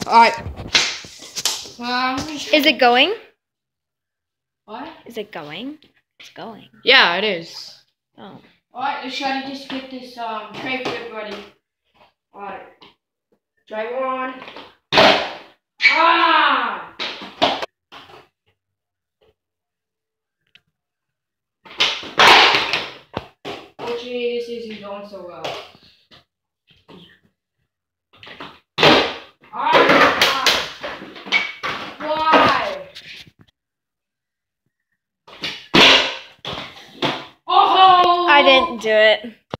Alright. Is it going? What? Is it going? It's going. Yeah, it is. Oh. Alright, let's try to just get this tray flip ready. Alright. Try one. Ah! Fortunately, this isn't going so well. Ah! Why? Oh! I didn't do it.